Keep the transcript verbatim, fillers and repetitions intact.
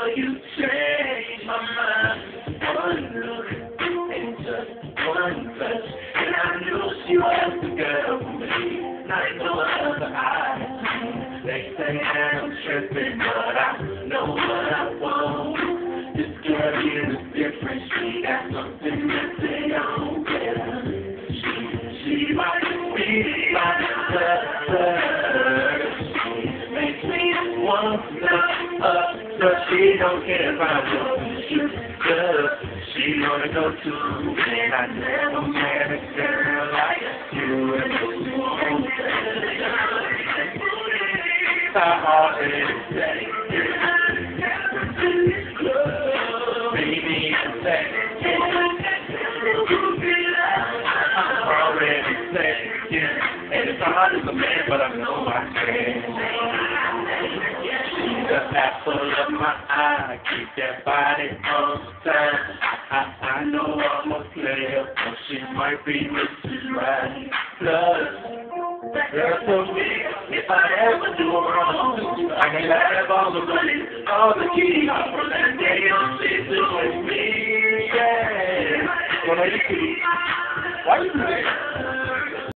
you changed my mind. One look and just one touch, and I knew she was the girl for me. Like no other I They say that I'm tripping, but I know what I want. This girl here is different. She got something that they don't get. She, she might be my lover. She makes me want to up, but she don't care about what you do. She wanna go to, and I never met a girl like you. I already said baby, I'm saying I'm already saying yeah. And it's hard as a man, but I know I can. She's the apple of my eye, keep that body on time. I, I, I know I'm a player, but she might be Missus Right. Plus, girl, for me, if I ever do wrong, I can have all the money, all the keys, from that day on, she's doing me, yeah. Well, now you see, why you do that?